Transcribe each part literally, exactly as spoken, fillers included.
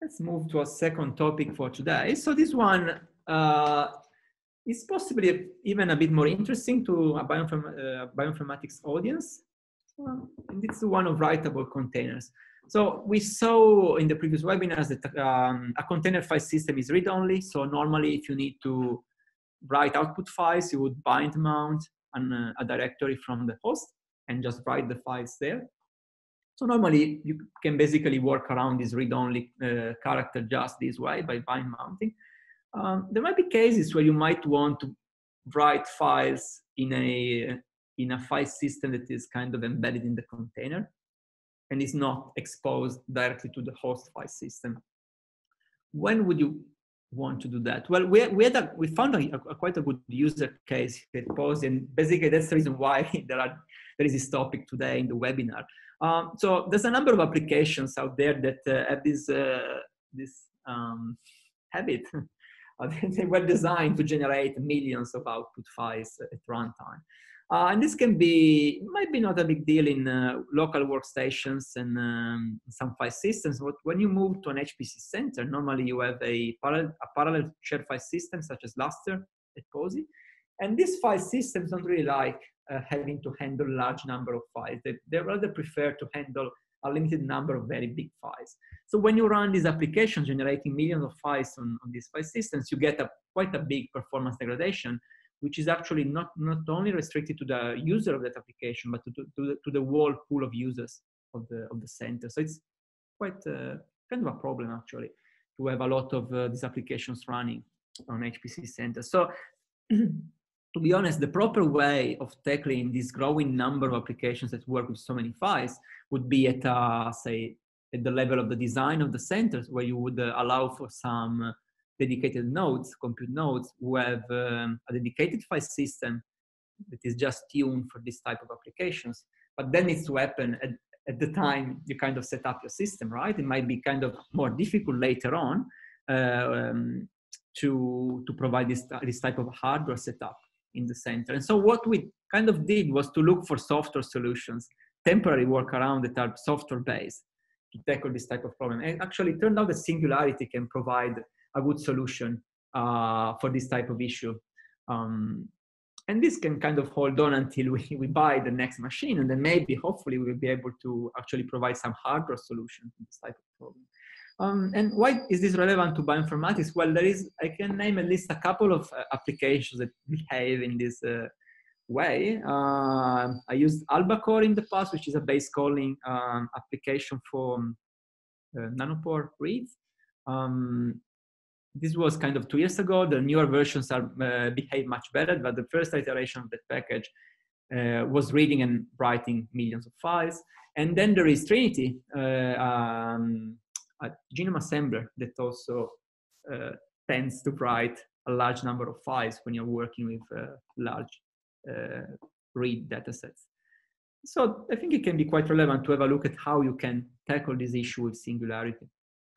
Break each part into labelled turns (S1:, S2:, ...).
S1: let's move to a second topic for today. So this one uh, is possibly even a bit more interesting to a bioinform uh, bioinformatics audience. Um, and it's the one of writable containers. So we saw in the previous webinars that um, a container file system is read-only. So normally if you need to write output files, you would bind mount an, uh, a directory from the host and just write the files there. So normally you can basically work around this read-only uh, character just this way by bind mounting. Um, there might be cases where you might want to write files in a, in a file system that is kind of embedded in the container and is not exposed directly to the host file system. When would you want to do that? Well, we, we, had a, we found a, a, quite a good user case that posed, and basically that's the reason why there, are, there is this topic today in the webinar. Um, so there's a number of applications out there that uh, have this, uh, this um, habit. They were designed to generate millions of output files at runtime. Uh, and this can be, might be not a big deal in uh, local workstations and um, some file systems, but when you move to an H P C center, normally you have a parallel, a parallel shared file system such as Lustre at POSI. And these file systems don't really like uh, having to handle a large number of files. They, they rather prefer to handle a limited number of very big files. So when you run these applications generating millions of files on, on these file systems, you get a, quite a big performance degradation, which is actually not, not only restricted to the user of that application, but to, to, to, the, to the whole pool of users of the, of the center. So it's quite uh, kind of a problem, actually, to have a lot of uh, these applications running on H P C centers. So to be honest, the proper way of tackling this growing number of applications that work with so many files would be at, uh, say, at the level of the design of the centers, where you would uh, allow for some uh, dedicated nodes, compute nodes, who have um, a dedicated file system that is just tuned for this type of applications. But then it's to happen at, at the time you kind of set up your system, right? It might be kind of more difficult later on uh, um, to, to provide this, this type of hardware setup in the center. And so what we kind of did was to look for software solutions, temporary workaround that are software-based to tackle this type of problem. And actually it turned out that Singularity can provide a good solution uh, for this type of issue. Um, and this can kind of hold on until we, we buy the next machine, and then maybe, hopefully, we will be able to actually provide some hardware solution to this type of problem. Um, and why is this relevant to bioinformatics? Well, there is, I can name at least a couple of uh, applications that behave in this uh, way. Uh, I used Albacore in the past, which is a base calling um, application for um, uh, nanopore reads. Um, This was kind of two years ago. The newer versions are uh, behave much better, but the first iteration of that package uh, was reading and writing millions of files. And then there is Trinity, uh, um, a genome assembler that also uh, tends to write a large number of files when you're working with uh, large uh, read datasets. So I think it can be quite relevant to have a look at how you can tackle this issue with Singularity.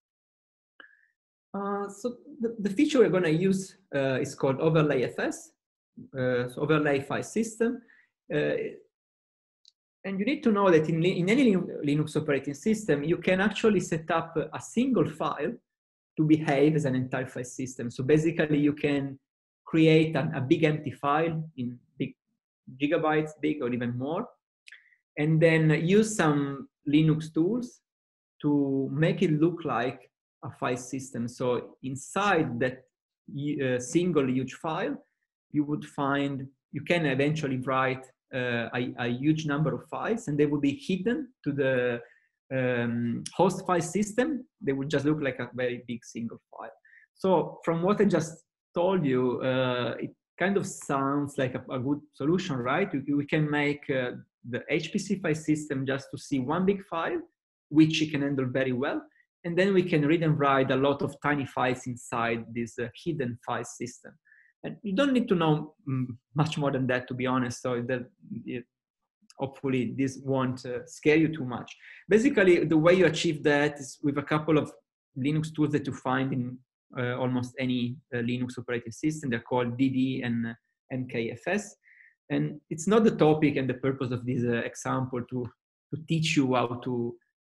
S1: Uh, so the, the feature we're going to use uh, is called Overlay F S, uh, so Overlay File System. Uh, and you need to know that in, in any Linux operating system, you can actually set up a single file to behave as an entire file system. So basically, you can create an, a big empty file in big gigabytes big or even more, and then use some Linux tools to make it look like a file system. So inside that uh, single huge file, you would find, you can eventually write uh, a, a huge number of files, and they would be hidden to the um, host file system. They would just look like a very big single file. So from what I just told you, uh, it kind of sounds like a, a good solution, right? We, we can make uh, the H P C file system just to see one big file, which it can handle very well. And then we can read and write a lot of tiny files inside this uh, hidden file system. And you don't need to know mm, much more than that, to be honest. So that it, hopefully this won't uh, scare you too much. Basically, the way you achieve that is with a couple of Linux tools that you find in uh, almost any uh, Linux operating system. They're called D D and uh, N K F S. And it's not the topic and the purpose of this uh, example to, to teach you how to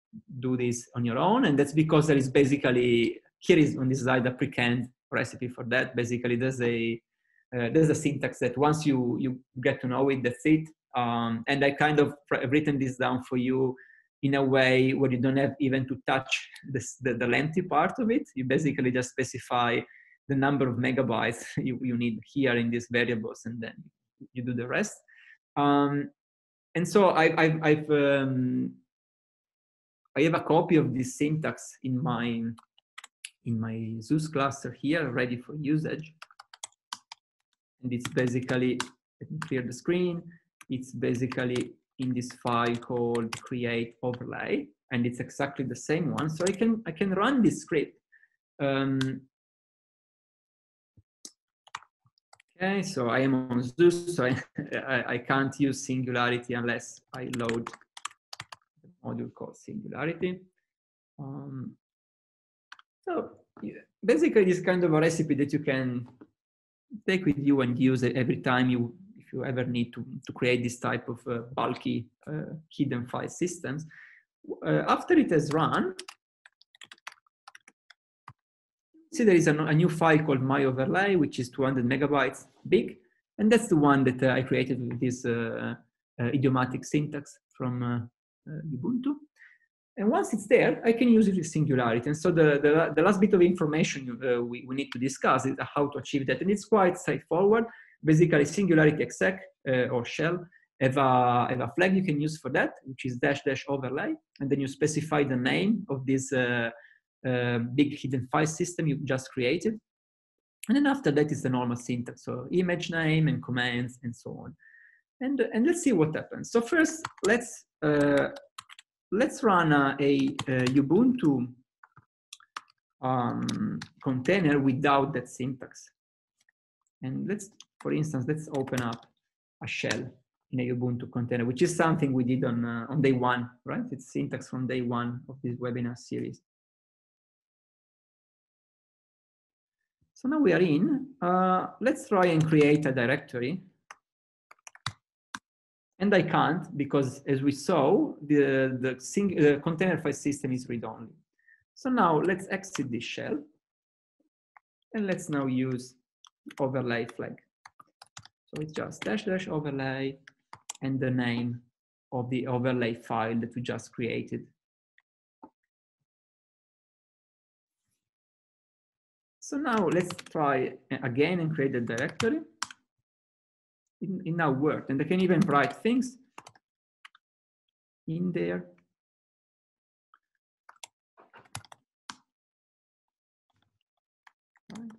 S1: do this on your own. And that's because there is basically, here is on this slide, a pre-canned recipe for that. Basically, there's a, uh, there's a syntax that once you, you get to know it, that's it. Um, and I kind of written this down for you in a way where you don't have even to touch this, the, the lengthy part of it. You basically just specify the number of megabytes you, you need here in these variables, and then you do the rest. Um, and so I, I, I've, um, I have a copy of this syntax in my, in my Zeus cluster here, ready for usage. And it's basically, let me clear the screen. It's basically in this file called create overlay, and it's exactly the same one. So I can, I can run this script. Um, okay, so I am on Zeus, so I, I, I can't use Singularity unless I load the module called Singularity. Um, so yeah, basically, this kind of a recipe that you can take with you and use it every time you, if you ever need to, to create this type of uh, bulky uh, hidden file systems. Uh, after it has run, see there is a, a new file called my overlay, which is two hundred megabytes big. And that's the one that uh, I created with this uh, uh, idiomatic syntax from uh, uh, Ubuntu. And once it's there, I can use it with Singularity. And so the, the, the last bit of information uh, we, we need to discuss is how to achieve that. And it's quite straightforward. Basically, Singularity exec uh, or shell have a, have a flag you can use for that, which is dash dash overlay. And then you specify the name of this uh, uh, big hidden file system you just created. And then after that is the normal syntax. So image name and commands and so on. And, and let's see what happens. So first, let's, uh, let's run a, a, a Ubuntu um, container without that syntax. And let's, for instance, let's open up a shell in a Ubuntu container, which is something we did on, uh, on day one, right? It's syntax from day one of this webinar series. So now we are in. Uh, let's try and create a directory. And I can't because, as we saw, the, the, sing, the container file system is read-only. So now let's exit this shell. And let's now use overlay flag. So it's just dash dash overlay and the name of the overlay file that we just created. So now let's try again and create a directory. It, it now worked, and I can even write things in there. Right.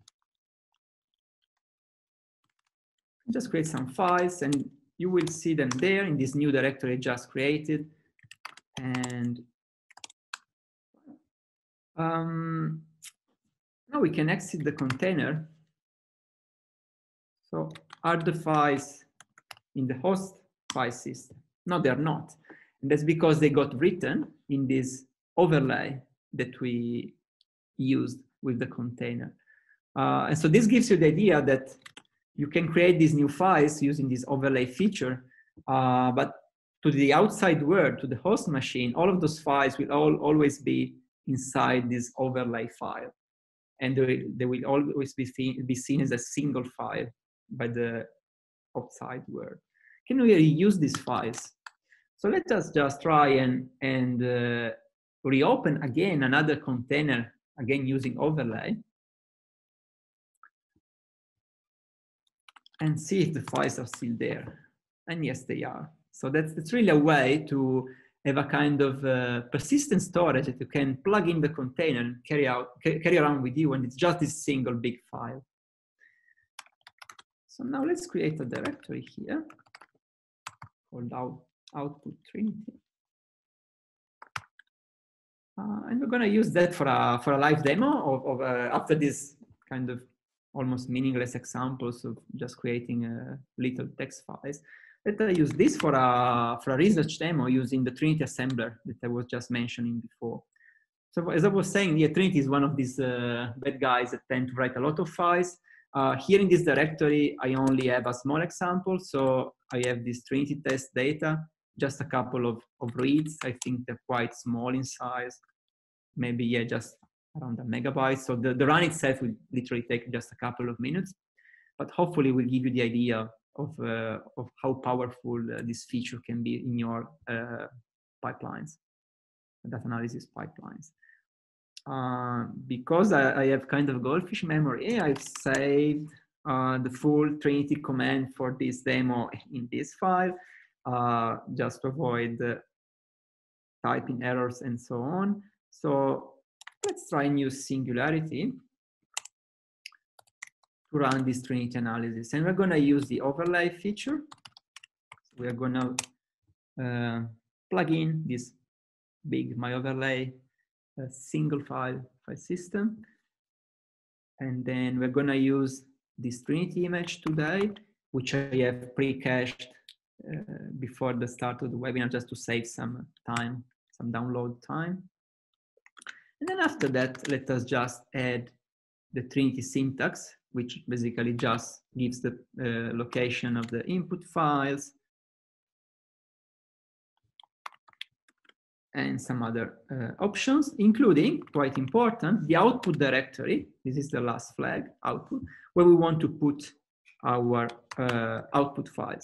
S1: Just create some files, and you will see them there in this new directory I just created. And um, now we can exit the container. So are the files in the host file system? No, they're not. And that's because they got written in this overlay that we used with the container. Uh, and so this gives you the idea that you can create these new files using this overlay feature, uh, but to the outside world, to the host machine, all of those files will all, always be inside this overlay file. And they, they will always be seen, be seen as a single file by the outside world. Can we reuse these files? So let us just try and, and uh, reopen again another container, again using overlay, and see if the files are still there. And yes, they are. So that's, that's really a way to have a kind of uh, persistent storage that you can plug in the container and carry out, carry around with you, and it's just this single big file. So now let's create a directory here called out, output Trinity. Uh, and we're gonna use that for a, for a live demo of, of uh, after this kind of almost meaningless examples of just creating uh, little text files. Let us use this for a, for a research demo using the Trinity assembler that I was just mentioning before. So as I was saying, yeah, Trinity is one of these uh, bad guys that tend to write a lot of files. Uh, here in this directory, I only have a small example. So I have this Trinity test data just a couple of, of reads. I think they're quite small in size. Maybe, yeah, just around a megabyte. So the, the run itself will literally take just a couple of minutes, but hopefully will give you the idea of, uh, of how powerful uh, this feature can be in your uh, pipelines, data analysis pipelines. Uh, because I, I have kind of goldfish memory, I've saved uh, the full Trinity command for this demo in this file, uh, just to avoid uh, typing errors and so on. So let's try and use Singularity to run this Trinity analysis. And we're going to use the overlay feature. We're going to uh, plug in this big my overlay a single file file system, and then we're going to use this Trinity image today, which I have pre-cached uh, before the start of the webinar, just to save some time, some download time. And then after that, let us just add the Trinity syntax, which basically just gives the uh, location of the input files and some other uh, options, including, quite important, the output directory. This is the last flag, output, where we want to put our uh, output files.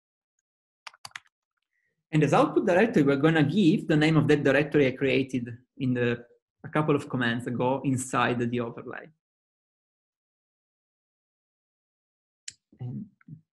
S1: And as output directory, we're going to give the name of that directory I created in the a couple of commands ago inside the overlay. And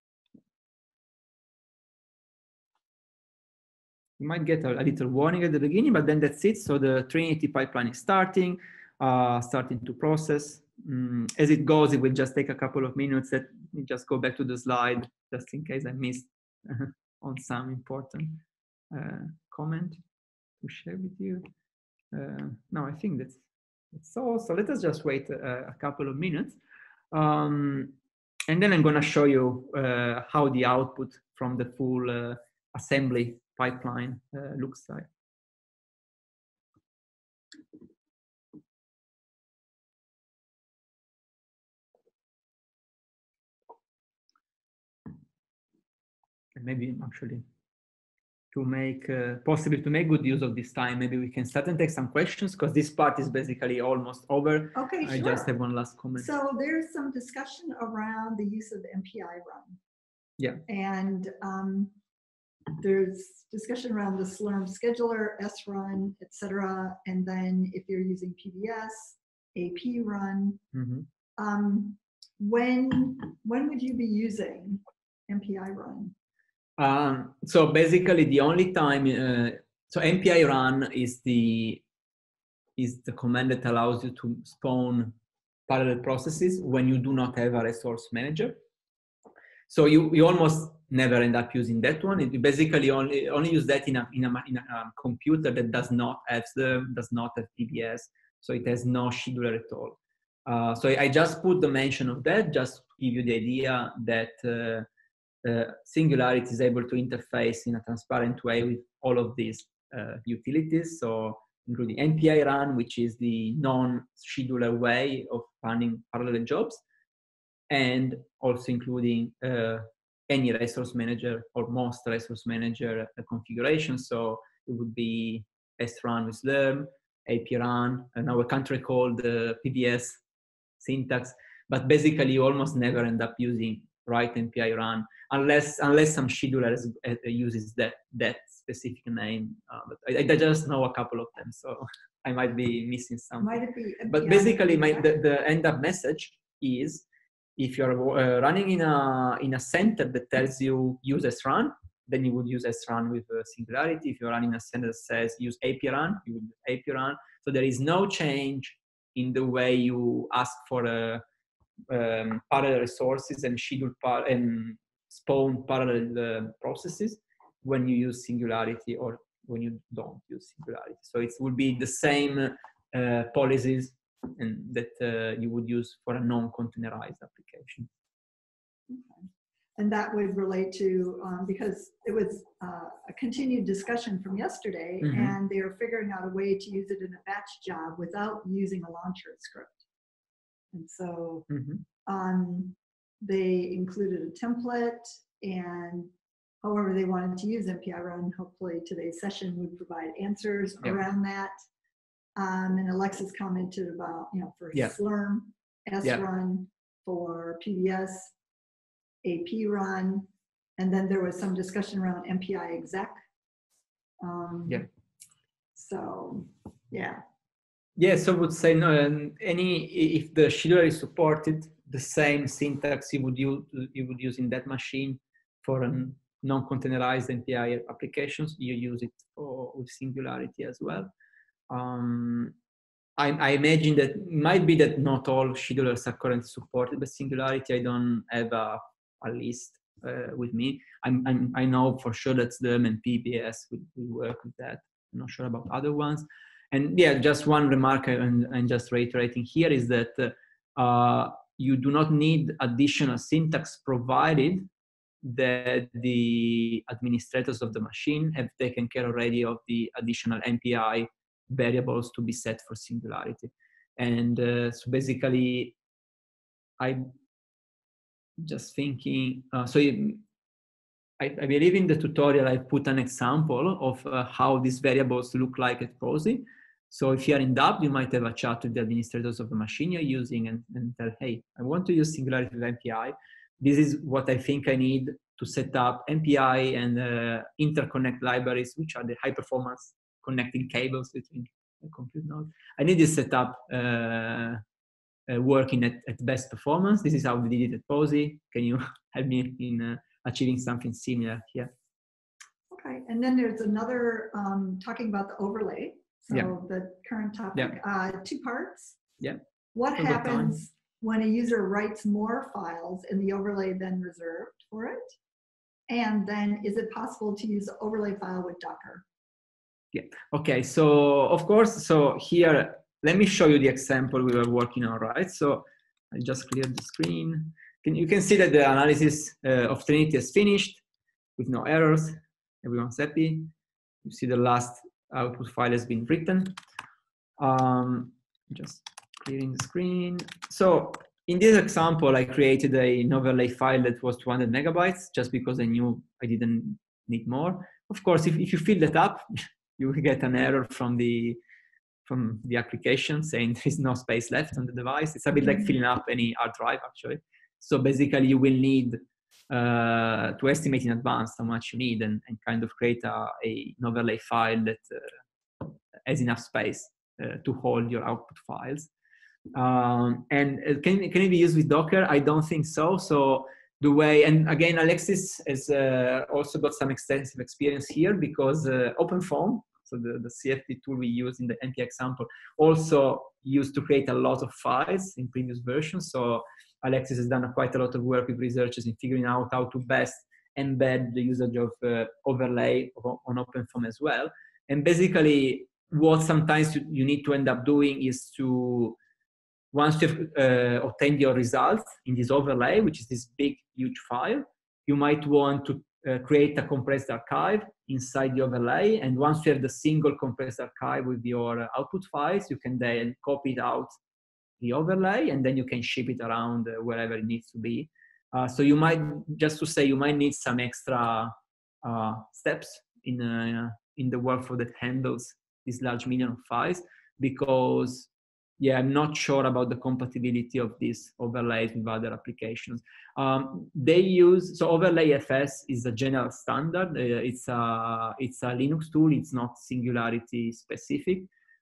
S1: you might get a, a little warning at the beginning, but then that's it. So the Trinity pipeline is starting, uh, starting to process. Mm, as it goes, it will just take a couple of minutes. Let me just go back to the slide, just in case I missed on some important uh, comment to share with you. Uh, no, I think that's, that's all. So let us just wait a, a couple of minutes. Um, and then I'm going to show you uh, how the output from the full uh, assembly pipeline uh, looks like. And maybe actually to make, uh, possibly to make good use of this time, maybe we can start and take some questions, because this part is basically almost over.
S2: Okay,
S1: I
S2: sure.
S1: just have one last comment.
S2: So there's some discussion around the use of the M P I run.
S1: Yeah.
S2: And um, there's discussion around the Slurm scheduler, S run, et cetera. And then if you're using P B S, A P run. Mm-hmm. um, when, when would you be using M P I run?
S1: Um, so basically the only time, uh, so M P I run is the, is the command that allows you to spawn parallel processes when you do not have a resource manager. So you, you almost never end up using that one. You basically only, only use that in a, in, a, in a um, computer that does not have the, does not have P B S. So it has no scheduler at all. Uh, so I just put the mention of that, just to give you the idea that uh, uh, Singularity is able to interface in a transparent way with all of these uh, utilities. So including M P I run, which is the non-scheduler way of running parallel jobs, and also including uh, any resource manager or most resource manager uh, configuration. So it would be S run with Slurm, A P run, and now I can't recall the P B S syntax, but basically you almost never end up using write M P I run unless unless some scheduler uh, uses that that specific name. Uh, but I, I just know a couple of them, so I might be missing something.
S2: Might it be,
S1: but
S2: yeah,
S1: basically, my the, the end up message is, if you're uh, running in a in a center that tells you use S run, then you would use S run with uh, Singularity. If you're running a center that says use A P run, you would use A P run. So there is no change in the way you ask for a um, parallel resources and schedule par and spawn parallel uh, processes when you use Singularity or when you don't use Singularity. So it will be the same uh, policies and that uh, you would use for a non-containerized application.
S2: Okay. And that would relate to, um, because it was uh, a continued discussion from yesterday, mm-hmm. and they're figuring out a way to use it in a batch job without using a launcher script. And so mm-hmm. um, they included a template, and however they wanted to use M P I run. Hopefully today's session would provide answers
S1: yeah.
S2: around that. Um, and Alexis commented about, you know, for
S1: yeah.
S2: Slurm, S
S1: yeah.
S2: run, for P B S, A P run, and then there was some discussion around M P I exec. Um,
S1: yeah.
S2: So, yeah.
S1: Yes, I would say no. Um, any if the scheduler is supported, the same syntax you would use you would use in that machine for a non-containerized M P I applications. You use it for with Singularity as well. Um, I, I imagine that it might be that not all schedulers are currently supported by Singularity. I don't have a, a list uh, with me. I'm, I'm, I know for sure that SLURM and P B S will, will work with that. I'm not sure about other ones. And yeah, just one remark and, and just reiterating here is that uh, you do not need additional syntax provided that the administrators of the machine have taken care already of the additional M P I variables to be set for Singularity. And uh, so basically, I'm just thinking, uh, so it, I, I believe in the tutorial I put an example of uh, how these variables look like at POSI. So if you're in doubt, you might have a chat with the administrators of the machine you're using and, and tell, hey, I want to use Singularity with M P I. This is what I think I need to set up M P I and uh, interconnect libraries, which are the high performance connecting cables between the compute nodes. I need this setup uh, uh, working at, at best performance. This is how we did it at POSI. Can you help me in uh, achieving something similar here?
S2: Okay, and then there's another um, talking about the overlay. So
S1: yeah.
S2: the current topic, yeah. uh, two parts.
S1: Yeah.
S2: What Over happens time. when a user writes more files in the overlay than reserved for it? And then is it possible to use the overlay file with Docker?
S1: Yeah, okay, so of course, so here, let me show you the example we were working on, right? So I just cleared the screen. Can, you can see that the analysis uh, of Trinity is finished with no errors. Everyone's happy. You see the last output file has been written. Um, just clearing the screen. So in this example, I created a, an overlay file that was two hundred megabytes just because I knew I didn't need more. Of course, if, if you fill that up, you will get an error from the from the application saying there is no space left on the device. It's a bit like filling up any hard drive, actually. So basically, you will need uh, to estimate in advance how much you need and, and kind of create a, a, an overlay file that uh, has enough space uh, to hold your output files. Um, and can, can it be used with Docker? I don't think so. So the way, and again, Alexis has uh, also got some extensive experience here because uh, OpenFOAM, so the, the C F D tool we use in the M P I example, also used to create a lot of files in previous versions. So Alexis has done quite a lot of work with researchers in figuring out how to best embed the usage of uh, overlay on OpenFOAM as well. And basically, what sometimes you, you need to end up doing is to, once you've uh, obtained your results in this overlay, which is this big, huge file, you might want to uh, create a compressed archive inside the overlay. And once you have the single compressed archive with your uh, output files, you can then copy it out the overlay, and then you can ship it around uh, wherever it needs to be. Uh, so you might, just to say, you might need some extra uh, steps in, uh, in the workflow that handles this large million of files, because yeah, I'm not sure about the compatibility of these overlays with other applications. Um, they use, so Overlay F S is a general standard. Uh, it's, a, it's a Linux tool. It's not Singularity specific.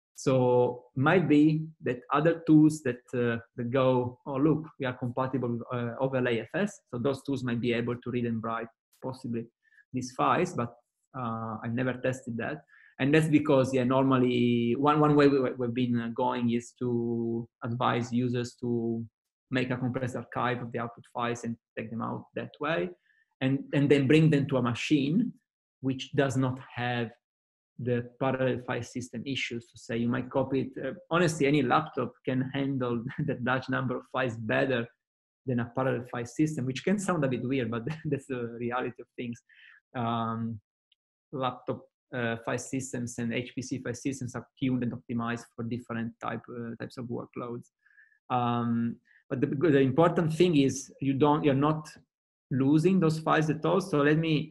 S1: So might be that other tools that, uh, that go, oh, look, we are compatible with uh, Overlay F S. So those tools might be able to read and write possibly these files, but uh, I've never tested that. And that's because, yeah, normally one, one way we, we've been going is to advise users to make a compressed archive of the output files and take them out that way, and, and then bring them to a machine which does not have the parallel file system issues. To say you might copy it. Uh, honestly, any laptop can handle that large number of files better than a parallel file system, which can sound a bit weird, but that's the reality of things. Um, laptop Uh, file systems and H P C file systems are tuned and optimized for different type, uh, types of workloads. Um, but the, the important thing is you don't, you're not losing those files at all. So let me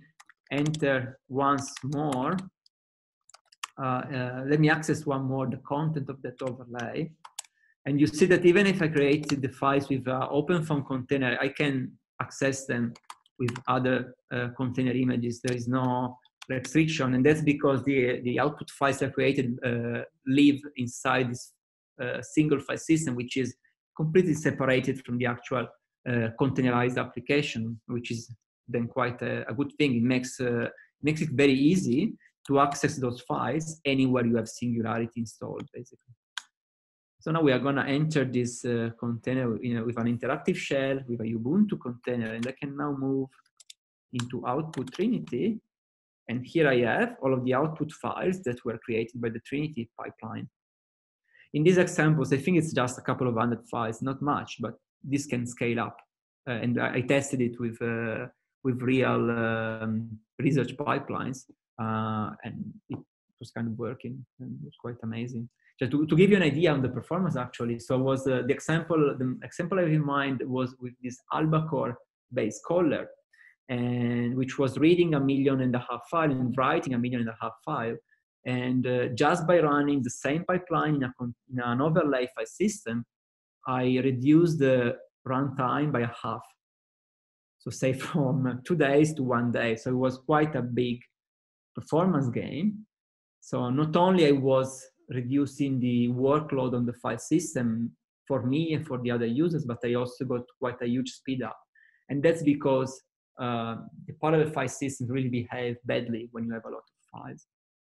S1: enter once more, uh, uh, let me access one more the content of that overlay. And you see that even if I created the files with uh, OpenFOAM container, I can access them with other uh, container images. There is no restriction, and that's because the, the output files are created uh, live inside this uh, single file system, which is completely separated from the actual uh, containerized application, which is then quite a, a good thing. It makes, uh, makes it very easy to access those files anywhere you have Singularity installed, basically. So now we are going to enter this uh, container, you know, with an interactive shell, with a Ubuntu container, and I can now move into Output Trinity. And here I have all of the output files that were created by the Trinity pipeline. In these examples, I think it's just a couple of hundred files, not much, but this can scale up. Uh, and I, I tested it with, uh, with real um, research pipelines, uh, and it was kind of working, and it was quite amazing. Just to, to give you an idea of the performance, actually, so was uh, the example, the example I have in mind was with this Albacore-based caller, and which was reading a million and a half file and writing a million and a half file. And uh, just by running the same pipeline in, a, in an overlay file system, I reduced the runtime by a half. So say from two days to one day. So it was quite a big performance gain. So not only I was reducing the workload on the file system for me and for the other users, but I also got quite a huge speed up. And that's because uh, the parallel file systems really behave badly when you have a lot of files.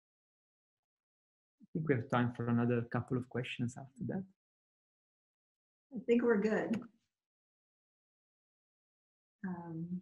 S1: I think we have time for another couple of questions after that.
S2: I think we're good. Um,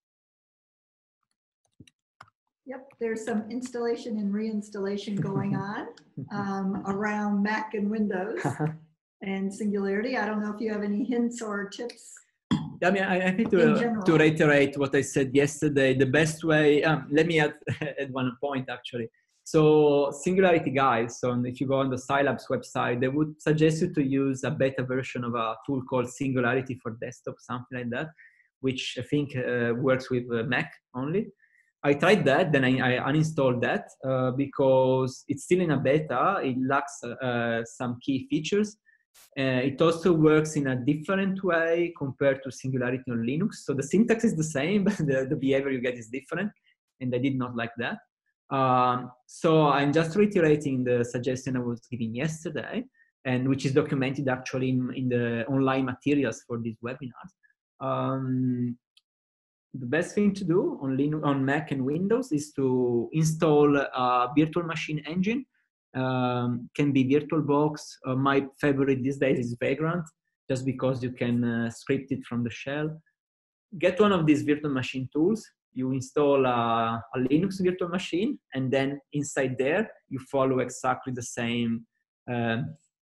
S2: yep, there's some installation and reinstallation going on um, around Mac and Windows and Singularity. I don't know if you have any hints or tips.
S1: I mean, I, I think to, to reiterate what I said yesterday, the best way, um, let me add at one point actually. So Singularity guys, so if you go on the Scilab's website, they would suggest you to use a beta version of a tool called Singularity for Desktop, something like that, which I think uh, works with uh, Mac only. I tried that, then I, I uninstalled that uh, because it's still in a beta. It lacks uh, some key features. Uh, it also works in a different way compared to Singularity on Linux. So the syntax is the same, but the, the behavior you get is different. And I did not like that. Um, so I'm just reiterating the suggestion I was giving yesterday, and which is documented actually in, in the online materials for these webinars. Um, the best thing to do on, Linux, on Mac and Windows is to install a virtual machine engine. Um, can be VirtualBox. Uh, my favorite these days is Vagrant, just because you can uh, script it from the shell. Get one of these virtual machine tools. You install a, a Linux virtual machine, and then inside there, you follow exactly the same uh,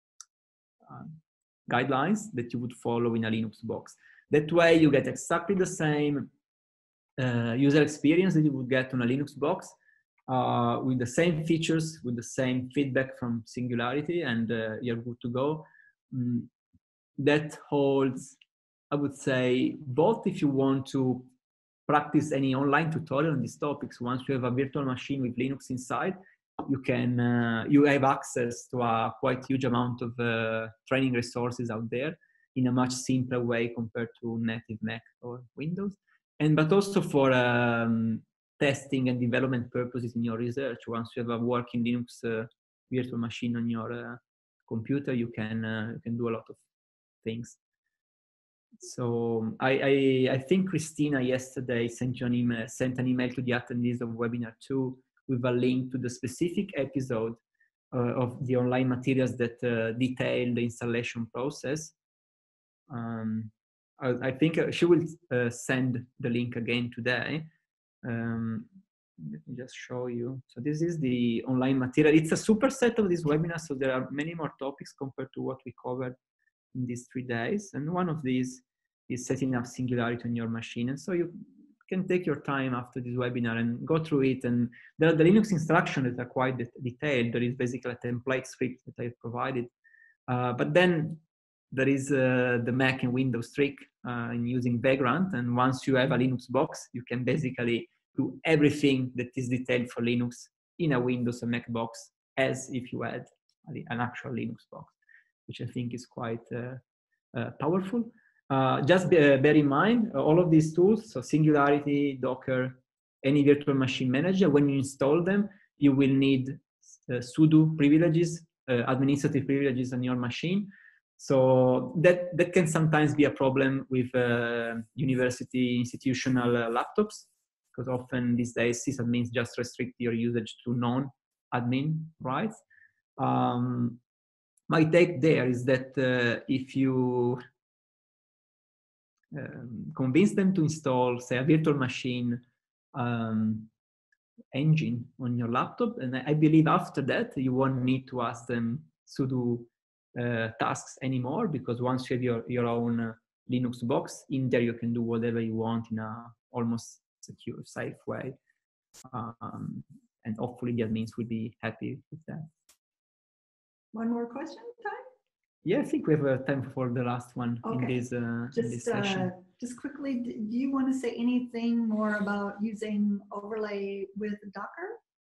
S1: uh, guidelines that you would follow in a Linux box. That way, you get exactly the same uh, user experience that you would get on a Linux box, uh, with the same features, with the same feedback from Singularity, and uh, you're good to go. Mm, that holds, I would say, both if you want to practice any online tutorial on these topics. Once you have a virtual machine with Linux inside, you can uh, you have access to a quite huge amount of uh, training resources out there in a much simpler way compared to native Mac or Windows. And but also for um, testing and development purposes in your research. Once you have a working Linux uh, virtual machine on your uh, computer, you can uh, you can do a lot of things. So I, I, I think Christina yesterday sent you an email, sent an email to the attendees of webinar two with a link to the specific episode uh, of the online materials that uh, detail the installation process. Um, I, I think she will uh, send the link again today. Um, let me just show you. So this is the online material. It's a superset of this webinar, so there are many more topics compared to what we covered in these three days. And one of these is setting up Singularity on your machine. And so you can take your time after this webinar and go through it. And there are the Linux instructions that are quite de detailed. There is basically a template script that I've provided. Uh, but then there is uh, the Mac and Windows trick uh, in using Vagrant. And once you have a Linux box, you can basically do everything that is detailed for Linux in a Windows and Mac box as if you had an actual Linux box, which I think is quite uh, uh, powerful. Uh, just be, uh, bear in mind, uh, all of these tools, so Singularity, Docker, any virtual machine manager, when you install them, you will need uh, sudo privileges, uh, administrative privileges on your machine. So that, that can sometimes be a problem with uh, university institutional uh, laptops, because often these days sysadmins just restrict your usage to non-admin rights. Um, my take there is that uh, if you um, convince them to install, say, a virtual machine um, engine on your laptop, and I believe after that you won't need to ask them sudo uh, tasks anymore, because once you have your, your own uh, Linux box, in there you can do whatever you want in a almost secure, safe way. Um, and hopefully the admins will be happy with that.
S2: One more question, Ty?
S1: Yeah, I think we have uh, time for the last one
S2: okay.
S1: in this, uh,
S2: just,
S1: in this session.
S2: Uh, just quickly, do you want to say anything more about using overlay with Docker?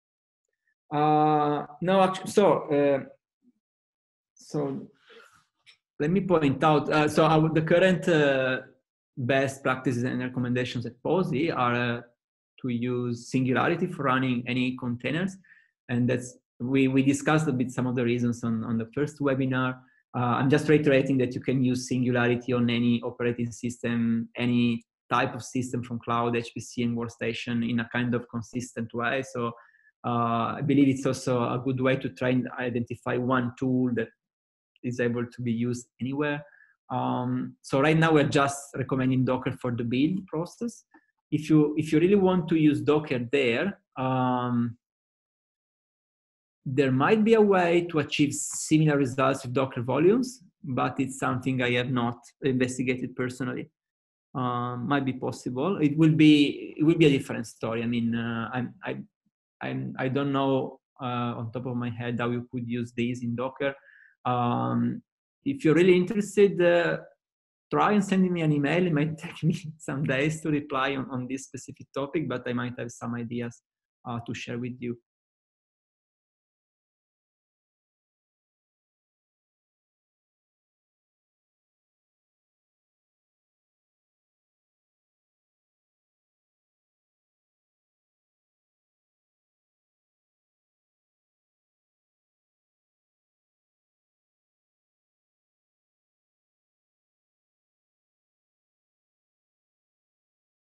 S1: Uh, no, actually, so, uh, so let me point out, uh, so our, the current uh, best practices and recommendations at POSI are uh, to use Singularity for running any containers. And that's, we, we discussed a bit some of the reasons on, on the first webinar. Uh, I'm just reiterating that you can use Singularity on any operating system, any type of system from cloud, H P C and workstation in a kind of consistent way. So uh, I believe it's also a good way to try and identify one tool that is able to be used anywhere. Um, so right now we're just recommending Docker for the build process. If you, if you really want to use Docker there, um, there might be a way to achieve similar results with Docker volumes, but it's something I have not investigated personally. Um, might be possible. It will be, it will be a different story. I mean, uh, I'm, I, I'm, I don't know uh, on top of my head how you could use these in Docker. Um, if you're really interested, uh, try and send me an email. It might take me some days to reply on, on this specific topic, but I might have some ideas uh, to share with you.